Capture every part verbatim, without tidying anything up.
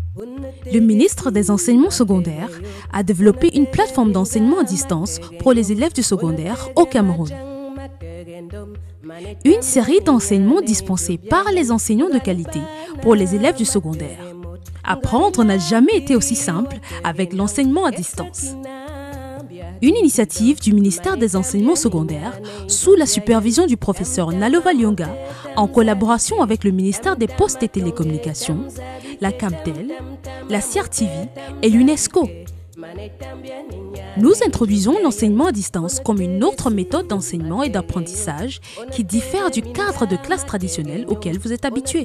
Le ministre des Enseignements secondaires a développé une plateforme d'enseignement à distance pour les élèves du secondaire au Cameroun. Une série d'enseignements dispensés par les enseignants de qualité pour les élèves du secondaire. Apprendre n'a jamais été aussi simple avec l'enseignement à distance. Une initiative du ministère des Enseignements secondaires sous la supervision du professeur Nalova Lyonga en collaboration avec le ministère des Postes et Télécommunications, la Camtel, la C R T V et l'UNESCO. Nous introduisons l'enseignement à distance comme une autre méthode d'enseignement et d'apprentissage qui diffère du cadre de classe traditionnel auquel vous êtes habitué.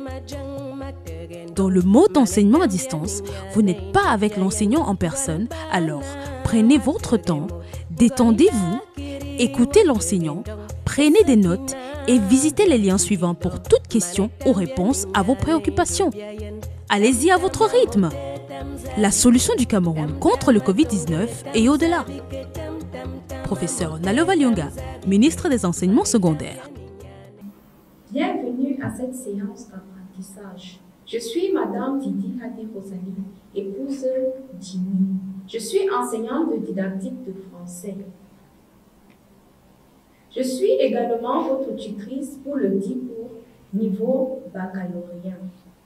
Dans le mode d'enseignement à distance, vous n'êtes pas avec l'enseignant en personne, alors prenez votre temps, détendez-vous, écoutez l'enseignant, prenez des notes et visitez les liens suivants pour toute question ou réponse à vos préoccupations. Allez-y à votre rythme. La solution du Cameroun contre le Covid dix-neuf et au-delà. Professeur Nalova Lyonga, ministre des Enseignements secondaires. Bienvenue à cette séance d'apprentissage. Je suis Madame Didi Hadi Rosalie, épouse d'Ini. Je suis enseignante de didactique de français. Je suis également votre tutrice pour le DIPOUR niveau baccalauréat.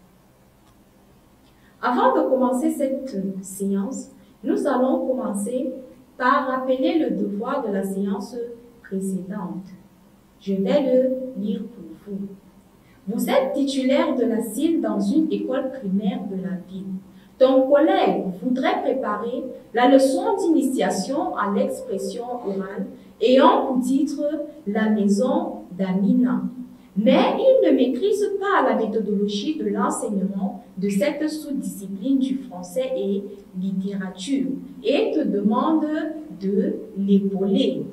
Avant de commencer cette séance, nous allons commencer par rappeler le devoir de la séance précédente. Je vais le lire pour vous. Vous êtes titulaire de la S I L dans une école primaire de la ville. Ton collègue voudrait préparer la leçon d'initiation à l'expression orale ayant pour titre « La maison d'Amina ». Mais il ne maîtrise pas la méthodologie de l'enseignement de cette sous-discipline du français et littérature et te demande de l'épauler.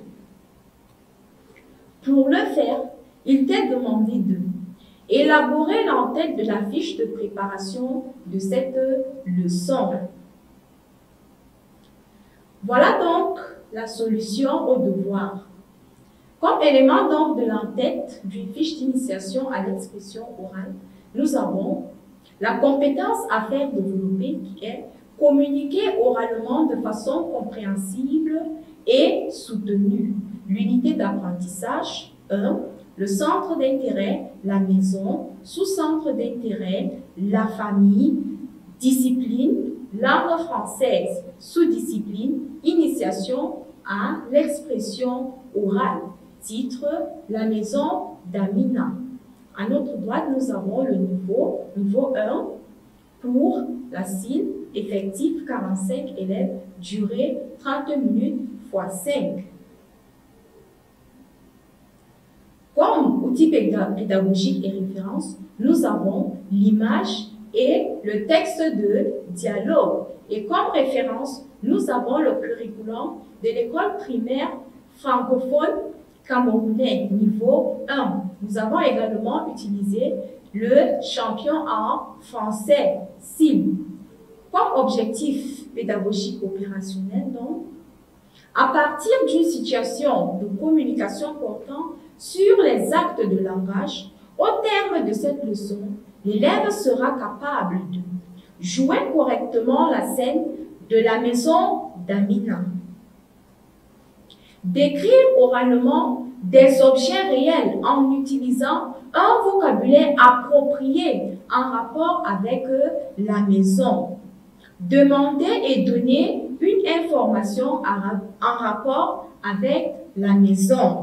Pour le faire, il t'est demandé de élaborer l'entête de la fiche de préparation de cette leçon. Voilà donc la solution au devoir. Comme élément donc de l'entête d'une fiche d'initiation à l'expression orale, nous avons la compétence à faire développer qui est communiquer oralement de façon compréhensible et soutenue. L'unité d'apprentissage un. Le centre d'intérêt, la maison, sous-centre d'intérêt, la famille, discipline, langue française, sous-discipline, initiation à l'expression orale. Titre, la maison d'Amina. À notre droite, nous avons le niveau, niveau un, pour la S I L, effectif quarante-cinq élèves, durée trente minutes fois cinq. Comme outil pédagogique et référence, nous avons l'image et le texte de dialogue. Et comme référence, nous avons le curriculum de l'école primaire francophone camerounais, niveau un. Nous avons également utilisé le champion en français, S I L. Comme objectif pédagogique opérationnel, donc, à partir d'une situation de communication portant sur les actes de langage, au terme de cette leçon, l'élève sera capable de jouer correctement la scène de la maison d'Amina, d'écrire oralement des objets réels en utilisant un vocabulaire approprié en rapport avec la maison, demander et donner une information en rapport avec la maison.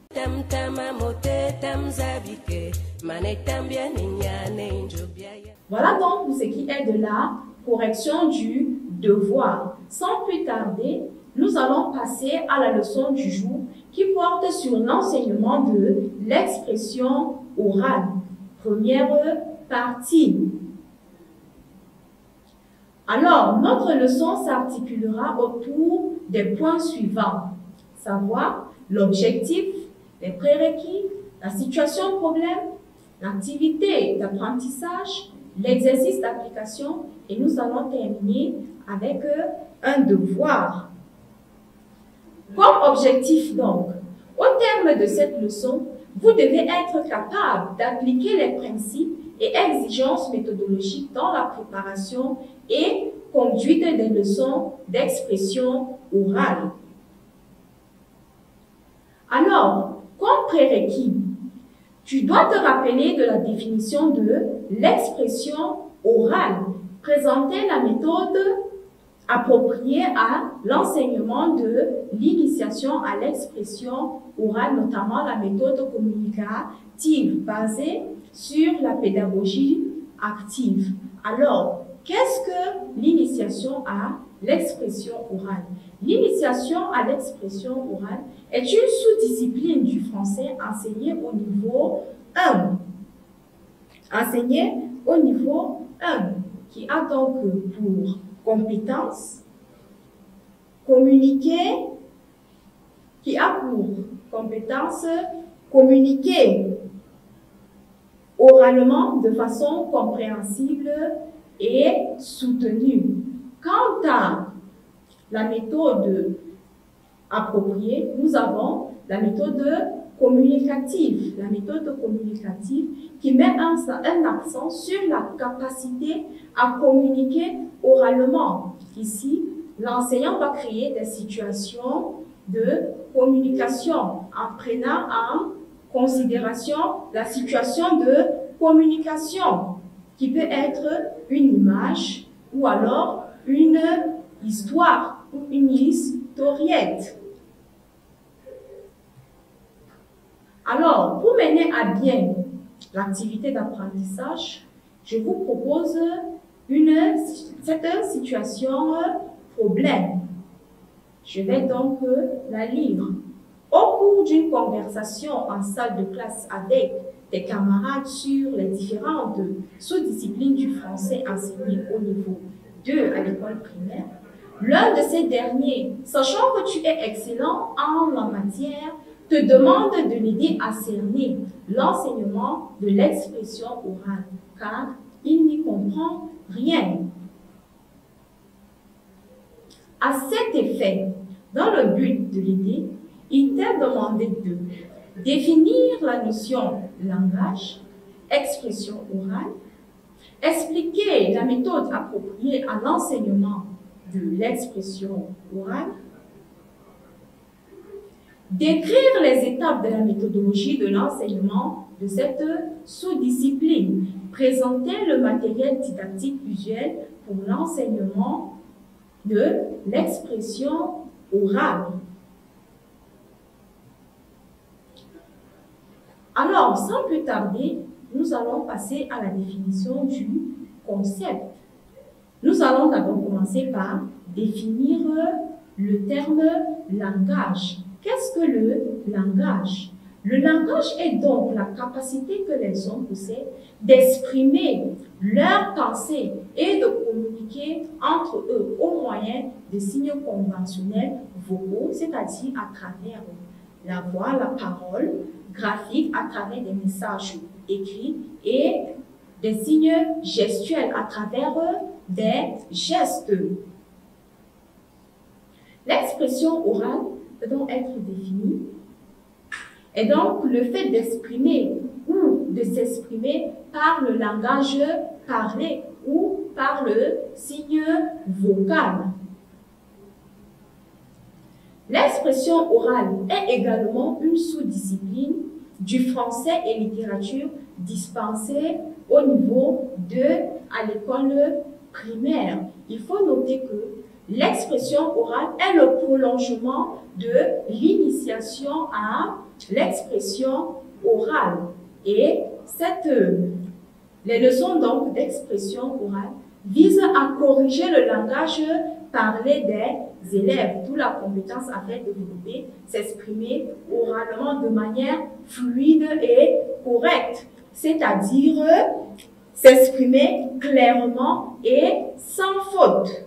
Voilà donc pour ce qui est de la correction du devoir. Sans plus tarder, nous allons passer à la leçon du jour qui porte sur l'enseignement de l'expression orale. Première partie. Alors, notre leçon s'articulera autour des points suivants, savoir l'objectif, les prérequis, la situation problème, l'activité d'apprentissage, l'exercice d'application et nous allons terminer avec un devoir. Comme objectif donc, au terme de cette leçon, vous devez être capable d'appliquer les principes et exigences méthodologiques dans la préparation et conduite des leçons d'expression orale. Alors, comme prérequis, tu dois te rappeler de la définition de l'expression orale, présenter la méthode appropriée à l'enseignement de l'initiation à l'expression orale, notamment la méthode communicative basée sur la pédagogie active. Alors, qu'est-ce que l'initiation à l'expression orale? L'initiation à l'expression orale est une sous-discipline du français enseignée au niveau un. Enseignée au niveau un, qui a donc pour compétence communiquer, qui a pour compétence communiquer oralement de façon compréhensible et soutenue. Quant à la méthode appropriée, nous avons la méthode communicative. La méthode communicative qui met un, un accent sur la capacité à communiquer oralement. Ici, l'enseignant va créer des situations de communication en prenant en considération la situation de communication qui peut être une image ou alors une histoire ou une historiette. Alors, pour mener à bien l'activité d'apprentissage, je vous propose une, cette situation problème. Je vais donc la lire. Au cours d'une conversation en salle de classe avec des camarades sur les différentes sous-disciplines du français enseignées au niveau deux à l'école primaire, l'un de ces derniers, sachant que tu es excellent en la matière, te demande de l'aider à cerner l'enseignement de l'expression orale, car il n'y comprend rien. À cet effet, dans le but de l'aider, il t'a demandé de définir la notion langage, expression orale, expliquer la méthode appropriée à l'enseignement de l'expression orale, décrire les étapes de la méthodologie de l'enseignement de cette sous-discipline, présenter le matériel didactique usuel pour l'enseignement de l'expression orale. Alors, sans plus tarder, nous allons passer à la définition du concept. Nous allons d'abord commencer par définir le terme langage. Qu'est-ce que le langage? Le langage est donc la capacité que les hommes possèdent d'exprimer leurs pensées et de communiquer entre eux au moyen de signes conventionnels vocaux, c'est-à-dire à travers la voix, la parole, graphique, à travers des messages écrits et des signes gestuels à travers des gestes. L'expression orale peut donc être définie et donc le fait d'exprimer ou de s'exprimer par le langage parlé ou par le signe vocal. L'expression orale est également une sous-discipline du français et littérature dispensée au niveau deux à l'école primaire. Il faut noter que l'expression orale est le prolongement de l'initiation à l'expression orale. Et cette, les leçons donc d'expression orale visent à corriger le langage parlé des élèves, d'où la compétence à faire développer, s'exprimer oralement de manière fluide et correcte, c'est-à-dire s'exprimer clairement et sans faute.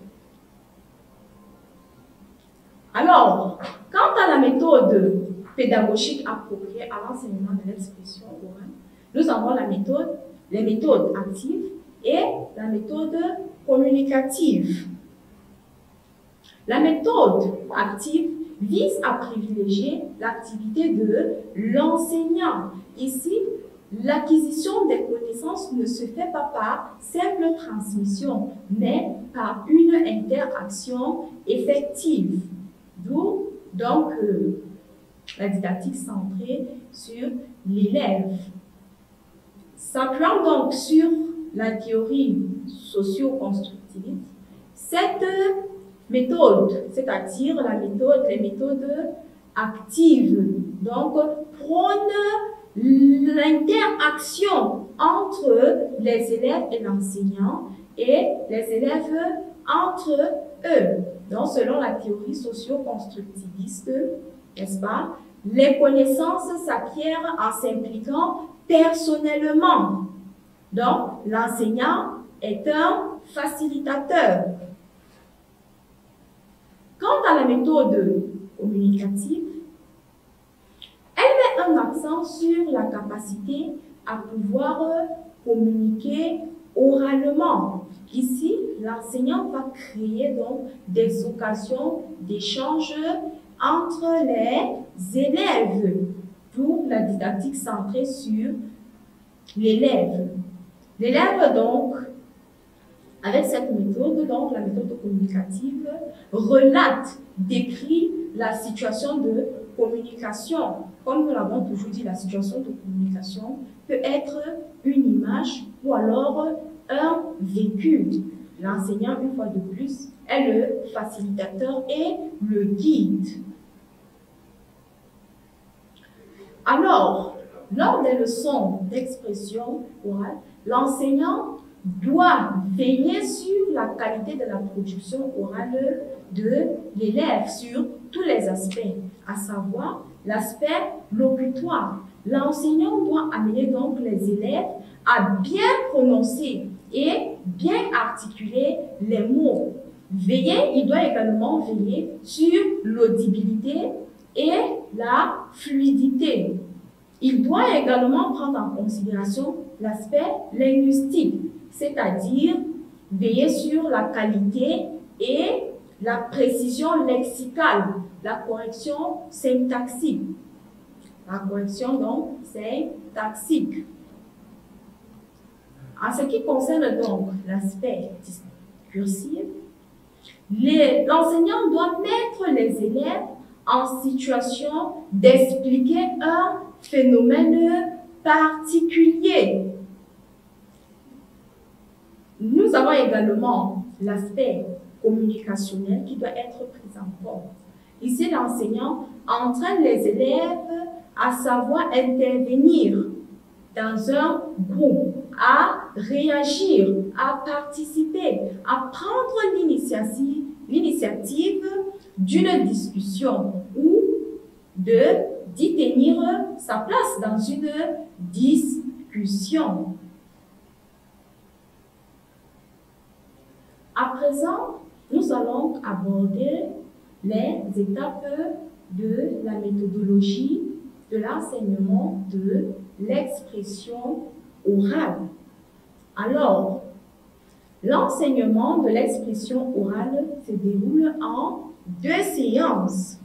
Alors, quant à la méthode pédagogique appropriée à l'enseignement de l'expression orale, nous avons la méthode, les méthodes actives et la méthode communicative. La méthode active vise à privilégier l'activité de l'enseignant. Ici, l'acquisition des connaissances connaissance ne se fait pas par simple transmission, mais par une interaction effective. D'où donc euh, la didactique centrée sur l'élève. S'appuyant donc sur la théorie socio-constructiviste, cette méthode, c'est-à-dire la méthode, les méthodes actives, donc prône l'interaction entre les élèves et l'enseignant et les élèves entre eux. Donc, selon la théorie socio-constructiviste, n'est-ce pas, les connaissances s'acquièrent en s'impliquant personnellement. Donc, l'enseignant est un facilitateur. Quant à la méthode communicative, elle met un accent sur la capacité à pouvoir communiquer oralement. Ici, l'enseignant va créer donc des occasions d'échange entre les élèves, d'où la didactique centrée sur l'élève. L'élève donc, avec cette méthode, donc la méthode communicative, relate, décrit la situation de communication. Comme nous l'avons toujours dit, la situation de communication peut être une image ou alors un vécu. L'enseignant, une fois de plus, est le facilitateur et le guide. Alors, lors des leçons d'expression orale, l'enseignant doit veiller sur la qualité de la production orale de l'élève sur tous les aspects, à savoir l'aspect locutoire. L'enseignant doit amener donc les élèves à bien prononcer et bien articuler les mots. Veiller, il doit également veiller sur l'audibilité et la fluidité. Il doit également prendre en considération l'aspect linguistique, c'est-à-dire veiller sur la qualité et la précision lexicale, la correction syntaxique. La correction donc syntaxique. En ce qui concerne donc l'aspect discursif, l'enseignant doit mettre les élèves en situation d'expliquer un phénomène particulier. Nous avons également l'aspect communicationnel qui doit être pris en compte. Ici, l'enseignant entraîne les élèves à savoir intervenir dans un groupe, à réagir, à participer, à prendre l'initiative, l'initiative d'une discussion ou de d'y tenir sa place dans une discussion. À présent, nous allons aborder les étapes de la méthodologie de l'enseignement de l'expression orale. Alors, l'enseignement de l'expression orale se déroule en deux séances.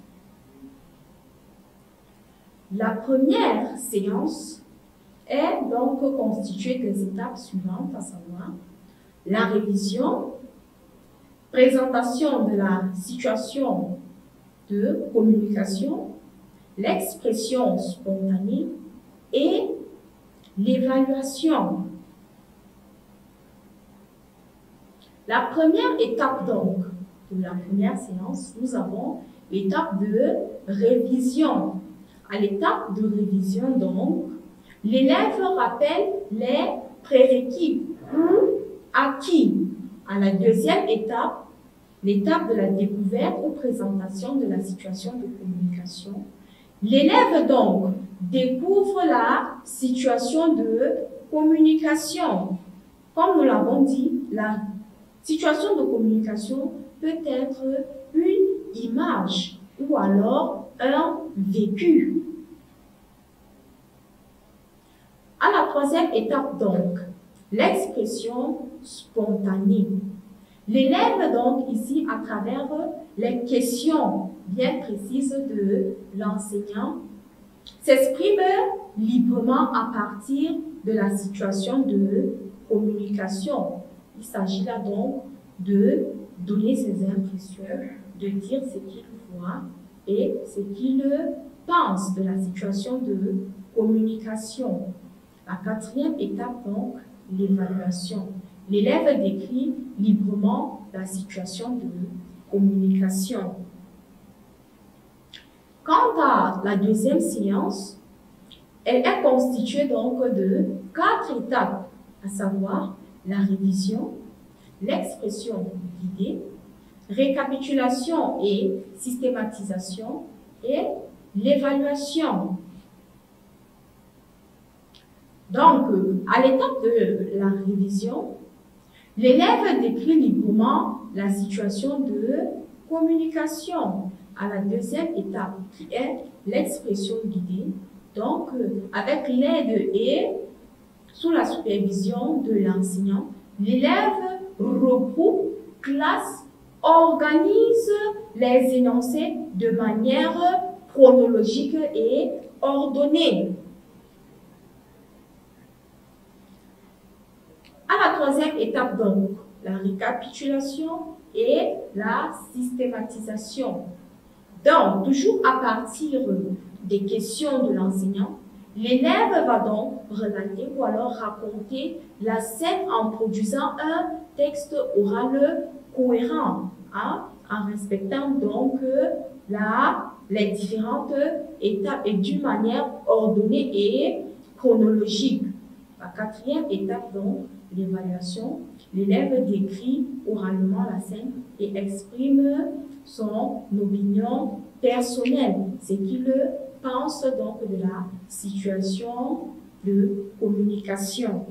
La première séance est donc constituée des étapes suivantes, à savoir la révision, présentation de la situation de communication, l'expression spontanée et l'évaluation. La première étape donc de la première séance, nous avons l'étape de révision. À l'étape de révision donc, l'élève rappelle les prérequis ou acquis. À la deuxième étape, l'étape de la découverte ou présentation de la situation de communication, l'élève donc découvre la situation de communication. Comme nous l'avons dit, la situation de communication peut être une image ou alors un vécu. À la troisième étape donc, l'expression spontanée. L'élève donc ici, à travers les questions bien précises de l'enseignant, s'exprime librement à partir de la situation de communication. Il s'agit là donc de donner ses impressions, de dire ce qu'il voit et ce qu'il pense de la situation de communication. La quatrième étape, donc, l'évaluation. L'élève décrit librement la situation de communication. Quant à la deuxième séance, elle est constituée donc de quatre étapes, à savoir la révision, l'expression guidée, récapitulation et systématisation et l'évaluation. Donc, à l'étape de la révision, l'élève décrit librement la situation de communication. À la deuxième étape, qui est l'expression guidée, donc avec l'aide et sous la supervision de l'enseignant, l'élève regroupe, classe, organise les énoncés de manière chronologique et ordonnée. À la troisième étape, donc, la récapitulation et la systématisation. Donc, toujours à partir des questions de l'enseignant, l'élève va donc relater ou alors raconter la scène en produisant un texte oral cohérent, hein, en respectant donc la, les différentes étapes et d'une manière ordonnée et chronologique. La quatrième étape, donc, l'évaluation. L'élève décrit oralement la scène et exprime son opinion personnelle, ce qu'il pense donc de la situation de communication.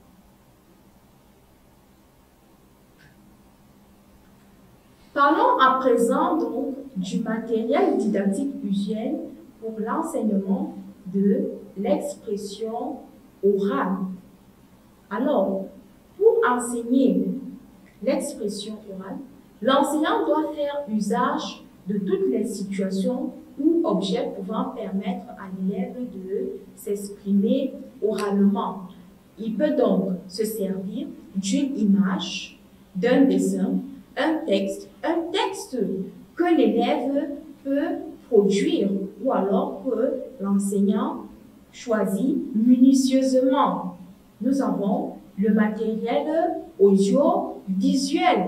Parlons à présent donc du matériel didactique usuel pour l'enseignement de l'expression orale. Alors, pour enseigner l'expression orale, l'enseignant doit faire usage de toutes les situations ou objets pouvant permettre à l'élève de s'exprimer oralement. Il peut donc se servir d'une image, d'un dessin, un texte, un texte que l'élève peut produire ou alors que l'enseignant choisit minutieusement. Nous avons le matériel audiovisuel.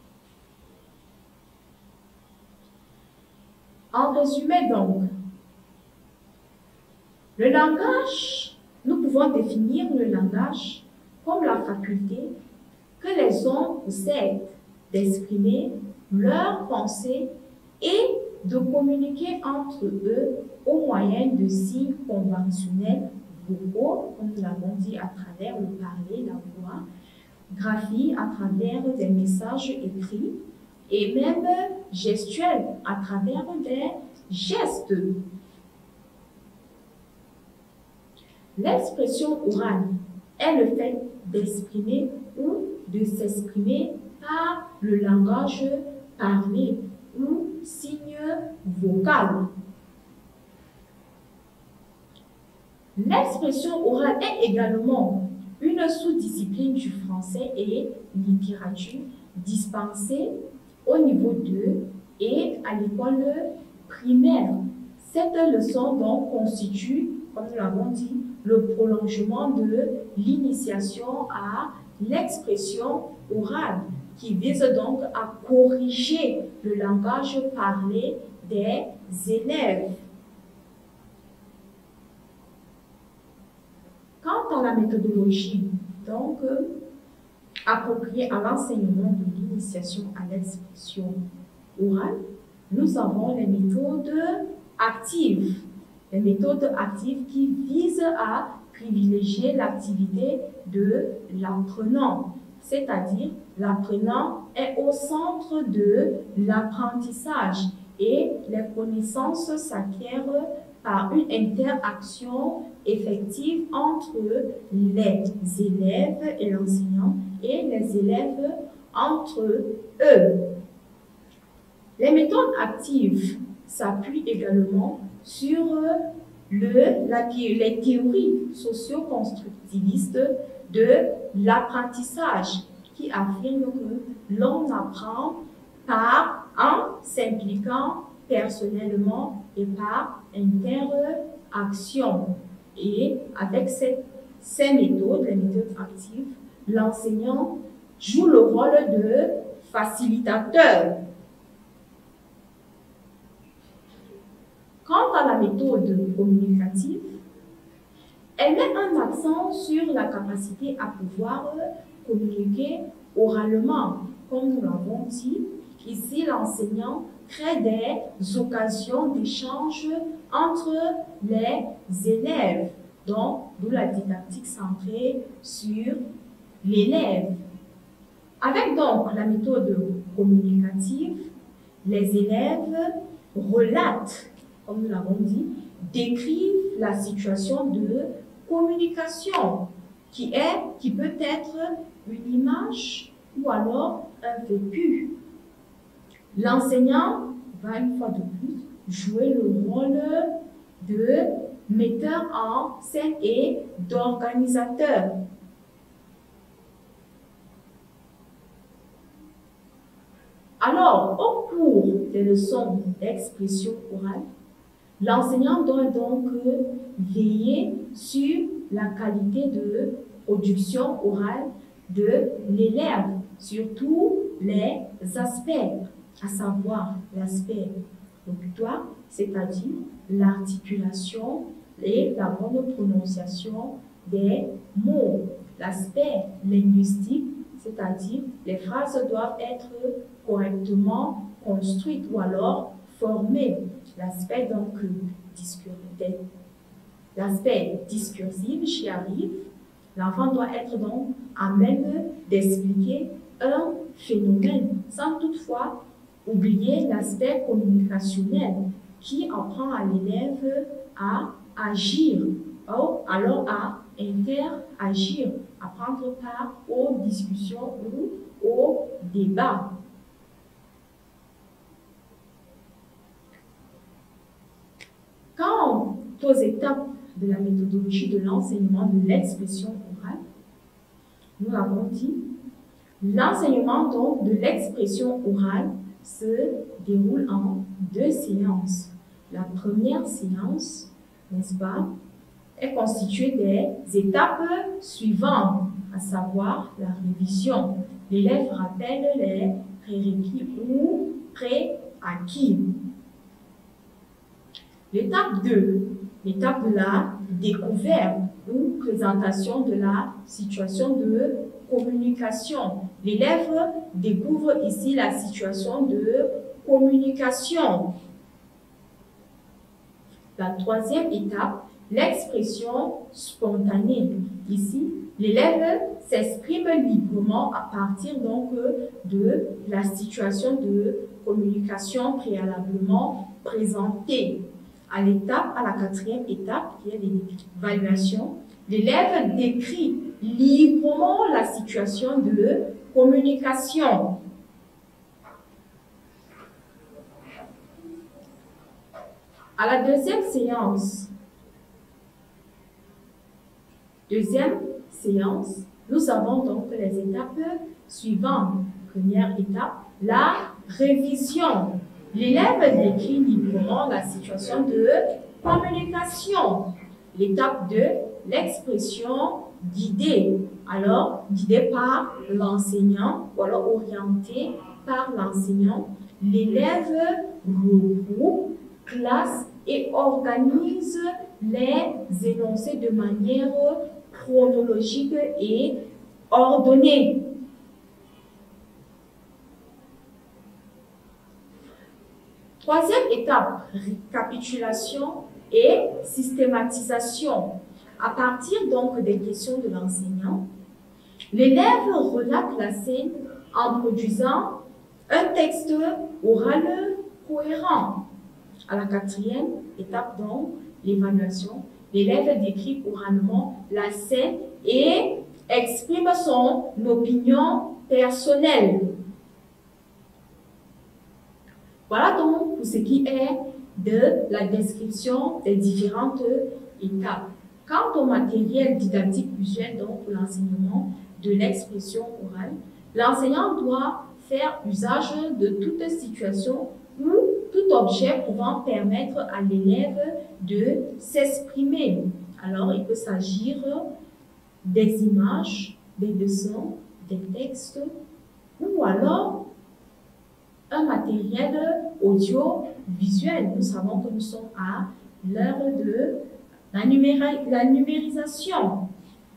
En résumé donc, le langage, nous pouvons définir le langage comme la faculté que les hommes possèdent d'exprimer leurs pensées et de communiquer entre eux au moyen de signes conventionnels vocaux, comme nous l'avons dit, à travers le parler, la voix, graphie à travers des messages écrits et même gestuels à travers des gestes. L'expression orale est le fait d'exprimer ou de s'exprimer par le langage parlé ou signe vocal. L'expression orale est également une sous-discipline du français et littérature dispensée au niveau deux et à l'école primaire. Cette leçon donc constitue, comme nous l'avons dit, le prolongement de l'initiation à l'expression orale qui vise donc à corriger le langage parlé des élèves. Quant à la méthodologie, donc, euh, appropriée à l'enseignement de l'initiation à l'expression orale, nous avons les méthodes actives. Les méthodes actives qui visent à privilégier l'activité de l'apprenant, c'est-à-dire l'apprenant est au centre de l'apprentissage et les connaissances s'acquièrent par une interaction effective entre les élèves et l'enseignant et les élèves entre eux. Les méthodes actives s'appuient également sur le, la, les théories socio-constructivistes de l'apprentissage qui affirment que l'on apprend par en s'impliquant personnellement et par interaction. Et avec cette, ces méthodes, les méthodes actives, l'enseignant joue le rôle de facilitateur. Quant à la méthode communicative, elle met un accent sur la capacité à pouvoir communiquer oralement. Comme nous l'avons dit, ici l'enseignant crée des occasions d'échange entre les élèves, donc d'où la didactique centrée sur l'élève. Avec donc la méthode communicative, les élèves relatent, comme nous l'avons dit, décrivent la situation de communication qui est, qui peut être une image ou alors un vécu. L'enseignant va une fois de plus jouer le rôle de metteur en scène et d'organisateur. Alors, au cours des leçons d'expression orale, l'enseignant doit donc veiller sur la qualité de production orale de l'élève, sur tous les aspects, à savoir l'aspect locutoire, c'est-à-dire l'articulation et la bonne prononciation des mots, l'aspect linguistique, c'est-à-dire les phrases doivent être correctement construites ou alors formées, l'aspect donc discursif, l'aspect discursif, j'y arrive. L'enfant doit être donc à même d'expliquer un phénomène sans toutefois oublier l'aspect communicationnel qui apprend à l'élève à agir, alors à interagir, à prendre part aux discussions ou aux débats. Quant aux étapes de la méthodologie de l'enseignement de l'expression orale, nous l'avons dit, l'enseignement donc de l'expression orale se déroule en deux séances. La première séance, n'est-ce pas, est constituée des étapes suivantes, à savoir la révision. L'élève rappelle les prérequis ou préacquis. L'étape deux, l'étape de la découverte ou présentation de la situation de communication. L'élève découvre ici la situation de communication. La troisième étape, l'expression spontanée. Ici, l'élève s'exprime librement à partir donc de la situation de communication préalablement présentée. À l'étape, à la quatrième étape, qui est l'évaluation, l'élève décrit librement la situation de communication. À la deuxième séance, deuxième séance, nous avons donc les étapes suivantes. Première étape, la révision. L'élève décrit librement la situation de communication. L'étape deux, l'expression guidée. Alors, guidée par l'enseignant ou alors orientée par l'enseignant, l'élève regroupe, classe et organise les énoncés de manière chronologique et ordonnée. Troisième étape, récapitulation et systématisation. À partir donc des questions de l'enseignant, l'élève relate la scène en produisant un texte oral cohérent. À la quatrième étape donc, l'évaluation, l'élève décrit oralement la scène et exprime son opinion personnelle. Voilà donc pour ce qui est de la description des différentes étapes. Quant au matériel didactique visuel, donc pour l'enseignement de l'expression orale, l'enseignant doit faire usage de toute situation ou tout objet pouvant permettre à l'élève de s'exprimer. Alors, il peut s'agir des images, des dessins, des textes, ou alors un matériel audiovisuel. Nous savons que nous sommes à l'heure de la, numéri la numérisation.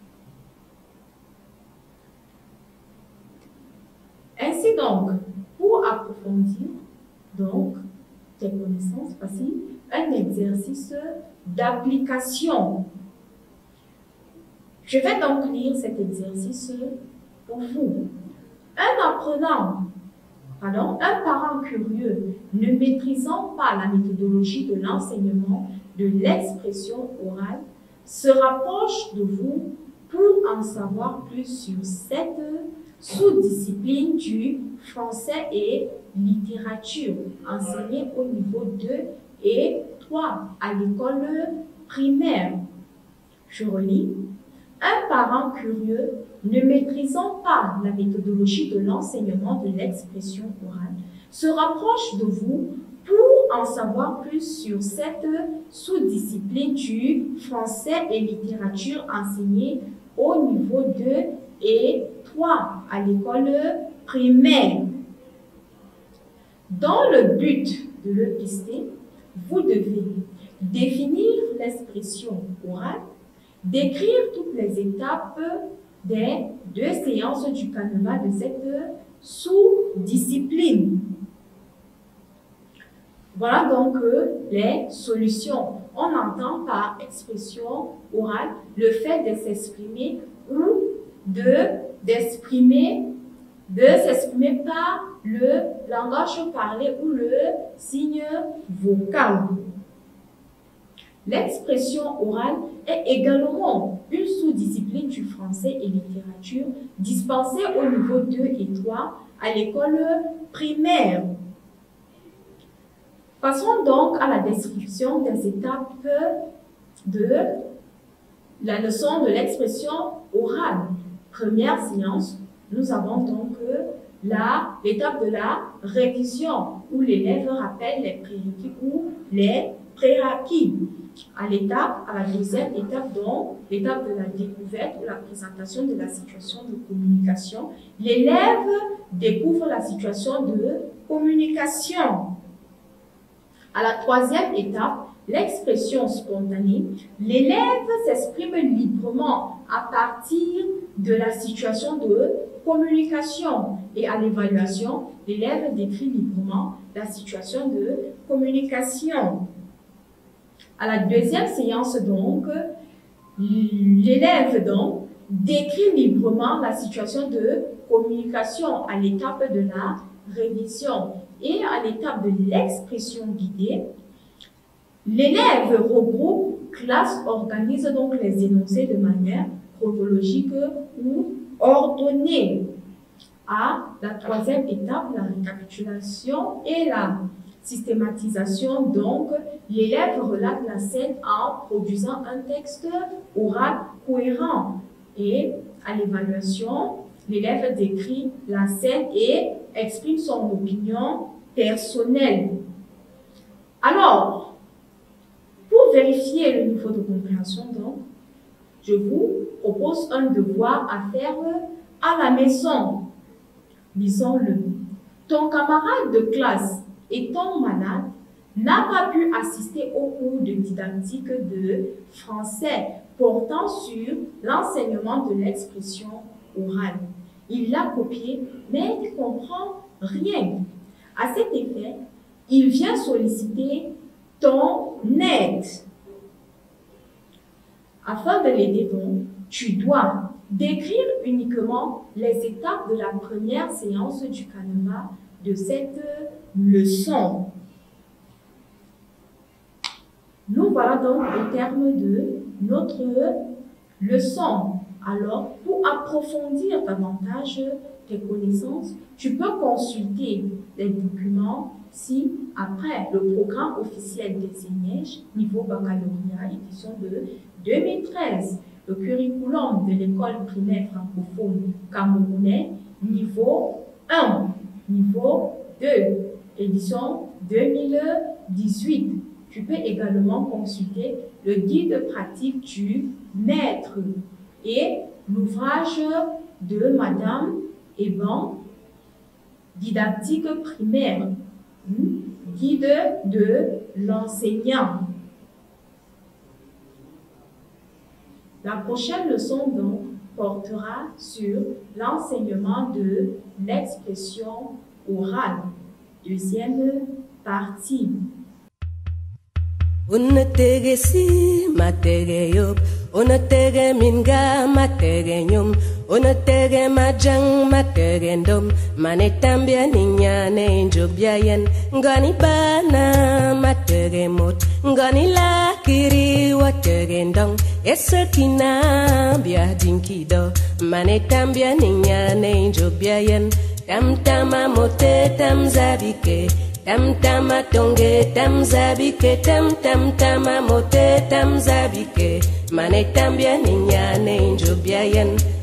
Ainsi donc, pour approfondir donc tes connaissances, voici un exercice d'application. Je vais donc lire cet exercice pour vous. Un apprenant, pardon, un parent curieux ne maîtrisant pas la méthodologie de l'enseignement de l'expression orale se rapproche de vous pour en savoir plus sur cette sous-discipline du français et littérature enseignée au niveau deux et trois à l'école primaire. Je relis. Un parent curieux ne maîtrisant pas la méthodologie de l'enseignement de l'expression orale se rapproche de vous pour en savoir plus sur cette sous-discipline du français et littérature enseignée au niveau deux et trois à l'école primaire. Dans le but de le pister, vous devez définir l'expression orale, décrire toutes les étapes des deux séances du canevas de cette sous-discipline. Voilà donc les solutions. On entend par expression orale le fait de s'exprimer ou de d'exprimer de s'exprimer par le langage parlé ou le signe vocal. L'expression orale est également une sous-discipline du français et littérature dispensée au niveau deux et trois à l'école primaire. Passons donc à la description des étapes de la leçon de l'expression orale. Première séance, nous avons donc l'étape de la révision où l'élève rappelle les prérequis ou les prérequis. À l'étape, à la deuxième étape, donc, l'étape de la découverte ou la présentation de la situation de communication, l'élève découvre la situation de communication. À la troisième étape, l'expression spontanée, l'élève s'exprime librement à partir de la situation de communication. Et à l'évaluation, l'élève décrit librement la situation de communication. À la deuxième séance, donc, l'élève donc décrit librement la situation de communication à l'étape de la révision. Et à l'étape de l'expression guidée, l'élève regroupe, classe, organise donc les énoncés de manière chronologique ou ordonnée. À la troisième étape, la récapitulation et la systématisation, donc l'élève relate la scène en produisant un texte oral cohérent. Et à l'évaluation, l'élève décrit la scène et exprime son opinion personnelle. Alors, pour vérifier le niveau de compréhension, donc, je vous propose un devoir à faire à la maison. Lisons-le. Ton camarade de classe étant malade, n'a pas pu assister au cours de didactique de français portant sur l'enseignement de l'expression orale. Il l'a copié, mais il ne comprend rien. À cet effet, il vient solliciter ton aide. Afin de l'aider donc, tu dois décrire uniquement les étapes de la première séance du canevas de cette leçon. Nous voilà donc au terme de notre leçon. Alors, pour approfondir davantage tes connaissances, tu peux consulter les documents si après le programme officiel des I N E J, niveau baccalauréat, édition de deux mille treize, le curriculum de l'école primaire francophone camerounais, niveau un, niveau deux, édition deux mille dix-huit. Tu peux également consulter le guide pratique du maître et l'ouvrage de Madame Eban, didactique primaire, guide de l'enseignant. La prochaine leçon donc portera sur l'enseignement de l'expression orale. Deuxième partie. Unatege si matege yop, unatege minga matege nyum, unatege majang matege ndom, manetambia ninyane injobiayen, ngani bana matege mot, ngani lakiri watege ndong, esekina bia dinkido, manetambia ninyane injobiayen, tam tama mote tam zabike. Tam tama tonge tam zabike tam tam tama mote tam zabike mane tambia ninyane injobiayen